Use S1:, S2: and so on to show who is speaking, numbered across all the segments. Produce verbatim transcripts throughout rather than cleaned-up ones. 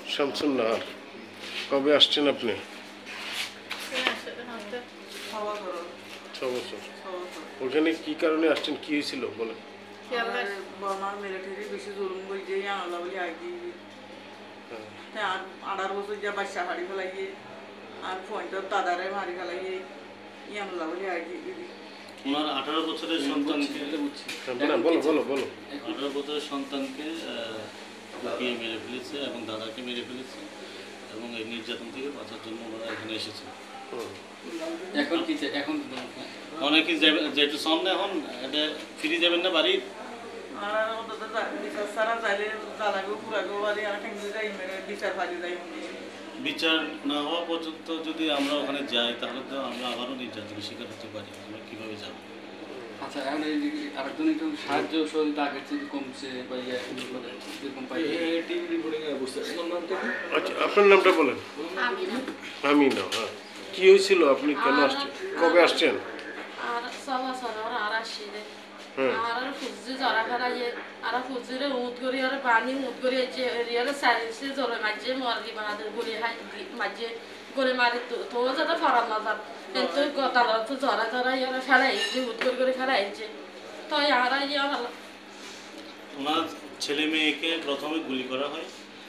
S1: শামসুন নাহার, কবে আসছেন আপনি? ছ বছর। ওখানে কি কারণে আসছেন, কি হয়েছিল বলেন?
S2: আমার মিলিটারি বেশি জুলুম করে যে আনলা বলে আগে আর আঠারো বছর যা বাচ্চা হারি ফেলাইয়ে আর পঞ্চাশ দাদারে মারি ফেলাইয়ে ইয়ানলা বলে আগে
S3: ওনার আঠারো বছরের সন্তানকে
S1: বলো বলো বলো
S3: আঠারো বছরের সন্তানকে লুকিয়ে মেরে ফেলেছে এবং দাদাকে মেরে ফেলেছে এবং এই নির্যাতন থেকে বাঁচার জন্য ওনারা এখানে এসেছে।
S4: এখন কি এখন
S3: অনেকে যেহেতু সামনে এখন এটা ফিরে যাবেন না বাড়ি
S2: আর অন্তত বিচার সারা চাইলে দাদাকেও পুরাকেও বাড়ি আর ঠেঙ্গি যাই মেরে বিচার ফাঁকি যাই
S3: বিচার না হওয়া পর্যন্ত যদি আমরা ওখানে যাই তাহলে তো আমরা আবারও নির্যাতনের শিকার হতে পারি। আমরা কীভাবে যাব?
S4: আচ্ছা, এখন এই আরেকজন একটু সাহায্য সহযোগিতা আগের থেকে কমছে বা এরকম পাই টিভি রিপোর্টিং এ বুঝতে
S1: আচ্ছা, আপনার নামটা বলেন। আমি না, হ্যাঁ। কি হয়েছিল, আপনি কেন আসছেন, কবে আসছেন?
S5: আর সবা সরর আর আসিলে আর ফুজি জরা ফেলাইয়ে আর ফুজিরে উত করি আর পানি উত করি যে রিয়ালে সাইন্সে জরে মাঝে মরলি বাহাদুর গুলি হাই মাঝে গুলি মারি তো তো যাতে ফরাম না যাত কিন্তু গতালা তো জরা জরা ইয়ার ফেলাই যে উত করি করে ফেলাই যে তো আর ইয়ার
S3: ওনার ছেলে মেয়েকে প্রথমে গুলি করা হয়,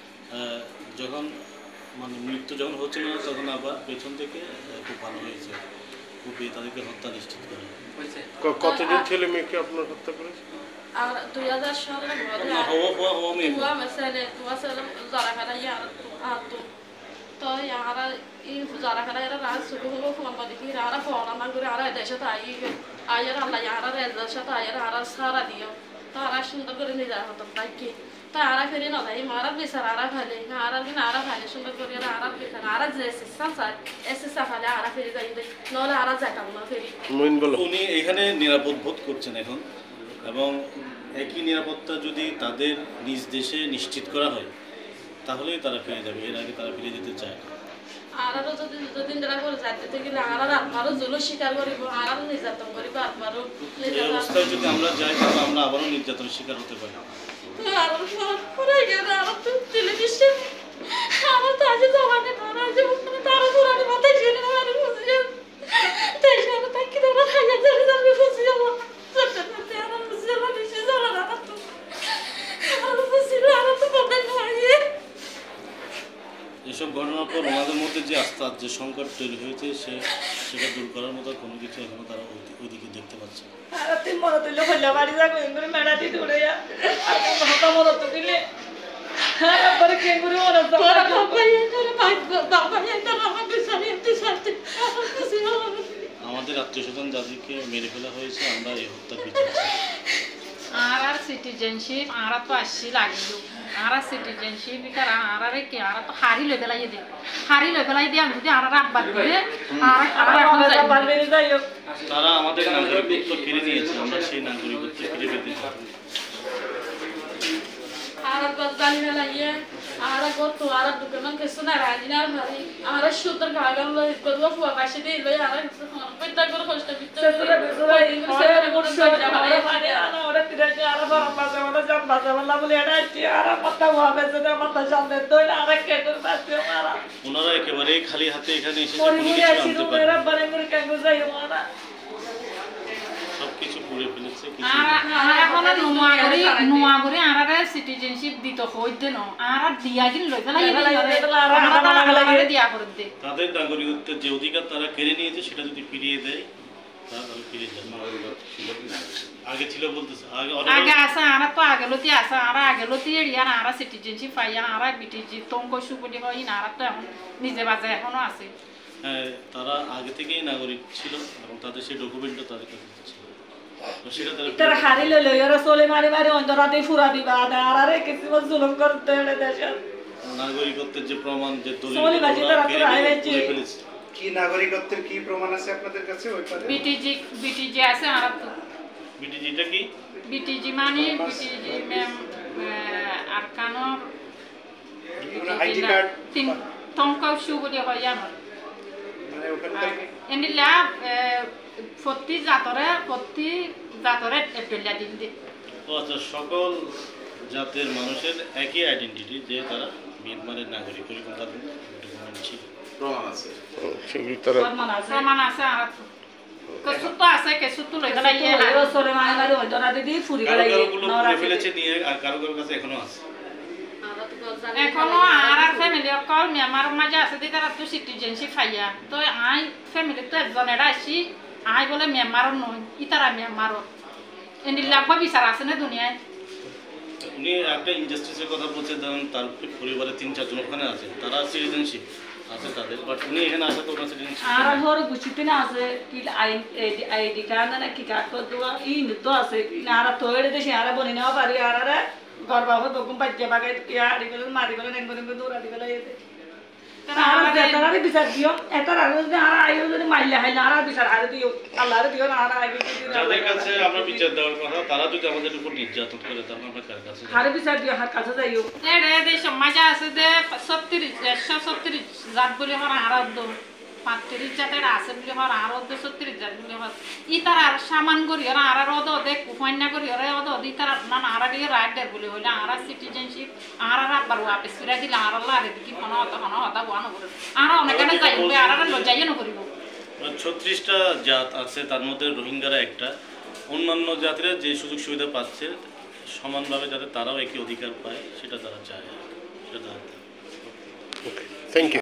S3: যখন মানে মৃত্যু যখন হচ্ছে না তখন আবার পেছন থেকে খুব ভালো হয়েছে, খুবই তাদেরকে হত্যা নিশ্চিত করা হয়।
S1: কতজন ছেলে মেয়েকে আপনার হত্যা করেছে?
S5: আর দুই হাজার সালে
S3: হওয়া হওয়া হওয়া মেয়ে
S5: তুয়া মেসেলে তুয়া সেলে জরা ফেলাই আর আর তো তো আর এই জরা ফেলাই আর রাজ শুরু হলো ফোন করে কি আর ফোন না করে আর দেশে তাই আয়ার আল্লাহ আর রেজার সাথে আয়ার আর সারা দিও তো আর সুন্দর করে নিয়ে যাওয়া হতো তাই কি তো আর ফেরি না তাই মারা বিচার আর ফেলে আর কি না আর ফেলে সুন্দর করে আর বিচার আর যে সিস্টেম চাই এসে সাফালে আর ফেরি যাই নলে আর যাইতাম না ফেরি।
S3: উনি এখানে নিরাপদ বোধ করছেন এখন, এবং একই নিরাপত্তা যদি তাদের নিজ দেশে নিশ্চিত করা হয় তাহলেই তারা ফিরে যাবে, এর আগে তারা ফিরে যেতে চায় না।
S5: আর যদি দুদিন ধরে করে যাইতে গেলে আর আরো জল স্বীকার করিব আর নির্যাতন করিব আবারও
S3: এই অবস্থায় যদি আমরা যাই তাহলে আমরা আবারও নির্যাতনের শিকার হতে পারি।
S5: আর পুরো গেলে আর তো টেলিভিশন আমার তো আজ জমানে না যে তারা পুরানি মাথায় ছিল আর বুঝে তাই সব তাই কি ধরে খাইয়া ধরে যাবে খুশি যাব সত্যি সত্যি আর বুঝে না বেশি জানা না তো আর খুশি আর তো বলেন না
S3: এসব ঘটনার পর ওনাদের মধ্যে যে আস্থা, যে সংকট তৈরি হয়েছে সে সেটা দূর করার মতো কোনো কিছু এখনো তারা ওইদিকে দেখতে পাচ্ছে।
S2: আর তুই মনে তুললে হইলে বাড়ি যাবো এমনি মেড়াটি ধরে আর হতা মনে তো দিলে হ্যাঁ আবার কে করে মনে তো
S3: আমাদের আত্মীয় স্বজন যাদেরকে মেরে ফেলা হয়েছে আমরা এই হত্যার বিচার
S6: আর আর সিটিজেনশিপ আর তো আসছি লাগলো আর সিটিজেনশিপ বিকার আর আরে কি আর তো হারি লই ফেলাই দে হারি লই ফেলাই দিয়ে আমি যদি আর আব্বা দিবে আর আর এখন
S2: পারবে না যাইও
S3: তারা আমাদের নাগরিকত্ব কেড়ে নিয়েছে, আমরা সেই নাগরিকত্ব ফিরে পেতে চাই।
S5: আর গদ্দানি ফেলাইয়ে আর গত আর দোকান কিছু না রাজিনা ভারি আর সুন্দর গাগল লই গদবা ফুয়া পাশে দিয়ে লই আর পেটা করে কষ্ট বিচ্ছ করে করে করছে আর
S2: ওরা তিরাজে আর বাবা বাবা ওরা জান বাবা বাবা বলে এটা আর মাথা হবে যে মাথা সামনে দই আর কেটে পাচ্ছে মারা
S3: ওনারা একেবারে খালি হাতে এখানে এসে
S2: কোনো কিছু আনতে পারে না, বারে করে কেন যাই মারা
S3: সবকিছু পুড়ে ফেলেছে।
S6: আর আর এখন নোয়াগরি নোয়াগরি আরারে সিটিজেনশিপ দিত হইতে ন আর দিয়া গিন লই ফেলাই আর দিয়া করে দে
S3: তাদের নাগরিকত্বের যে অধিকার তারা কেড়ে নিয়েছে সেটা যদি ফিরিয়ে দেয় তাহলে ফিরে যাবে। আগে ছিল বলতেছে আগে
S6: আগে আছে আর তো আগে লতি আছে আর আগে লতি এরিয়া আর সিটিজেনশিপ পাইয়া আর বিটিজি তঙ্গ সুবলি হয় না আর তো এখন নিজে বাজে এখনো আছে।
S3: হ্যাঁ, তারা আগে থেকেই নাগরিক ছিল এবং তাদের সেই ডকুমেন্টও তাদের কাছে ছিল। সেটা
S2: তারা হারি লই লই ওরা চলে মারি মারি অন্তরাতে ফুরা দিবা আর আরে কিছু জুলুম করতে এনে দেশে
S3: নাগরিকত্বের যে প্রমাণ যে দলিল
S2: চলে বাজি তারা তো আইছে
S7: কি নাগরিকত্বের কি প্রমাণ আছে আপনাদের কাছে ওই পারে?
S6: বিটিজি বিটিজি আছে আর তো
S3: বিটিজিটা কি?
S6: বিটিজি মানে বিটিজি ম্যাম আর কানো
S7: আইডি কার্ড
S6: তিন তঙ্কাও সুবলি হয় জানো
S7: মানে ওখানকার
S6: এনিলা প্রতি জাতরে প্রতি জাতরে এপ্রিলা দিন দে
S3: আচ্ছা, সকল জাতের মানুষের একই আইডেন্টিটি যে তারা মিয়ানমারের নাগরিক এরকম তাদের ডকুমেন্ট ছিল।
S7: প্রমাণ আছে।
S1: ও, সেগুলি তারা
S2: প্রমাণ আছে
S6: প্রমাণ আছে আর কিছু তো আছে কিছু তো লই গেলাই
S2: ওই বছরে মানে মানে ওই ধরা দিদি ফুরি
S3: কারো
S2: গেলাই
S3: কারো গুলো পুড়ে ফেলেছে নিয়ে, আর কারো কারো কাছে এখনো আছে।
S6: এখনো আর আর ফ্যামিলি অকল মিয়ানমার মাঝে আছে দি তারা তো সিটিজেনশিপ পাইয়া তো আই ফ্যামিলি তো একজন এরা আসি আই বলে মিয়ানমারও নয় ই তারা মিয়ানমারও এনে লাগবা বিচার আছে না দুনিয়ায়।
S3: উনি একটা ইনজাস্টিসের কথা বলছে, ধরুন তার পরিবারে তিন চারজন ওখানে আছে, তারা সিটিজেনশিপ আছে তাদের, বাট উনি এখানে আসা তো ওনার সিটিজেনশিপ
S2: আর হর গুছিতে না আছে কি আই আইডি কার্ড না কি কার্ড কর দেওয়া ই নিত আছে না আর তো এড়ে দেশে আর বনি নেওয়া পারি আর আর গর্বা হতো কোন বাচ্চা বাগাই কি আড়ি গেল মারি গেল নেন করে দৌড়া দি গেল এতে তারা তারা বিচার দিও এটা আর যদি আর আইও যদি মাইলে হাইলে আর বিচার আর দিও আল্লাহর দিও না আর আইবে
S3: যাদের কাছে আমরা বিচার দেওয়ার কথা তারা যদি আমাদের উপর নির্যাতন করে তাহলে আমরা কার কাছে যাব?
S2: আর বিচার দিও হার কাছে যাইও
S6: এড়ে দেশ মাঝে আছে যে ছত্রিশ একশো ছত্রিশ জাত বলে হর আর পাঁচত্রিশ জাতের আছে বলে হর আর ছত্রিশ জাত বলে হর ই তারা সামান করি ওরা আর ওদ ওদের কুফান্না করি ওরা ওদ ওদি তারা না আর দিয়ে রাইট দেয় বলে হইলে আর সিটিজেনশিপ আর আর আবার ওয়াপিস ফিরা দিলে আর আল্লাহ রে দেখি কোনো হতা কোনো হতা বানো করে আর অনেকখানে যাইবে আর আর লজ্জাই না করিব।
S3: ছত্রিশটা জাত আছে, তার মধ্যে রোহিঙ্গারা একটা, অন্যান্য জাতিরা যে সুযোগ সুবিধা পাচ্ছে সমানভাবে যাতে তারাও একই অধিকার পায় সেটা তারা চায়, সেটা তারা
S1: ওকে, থ্যাংক ইউ।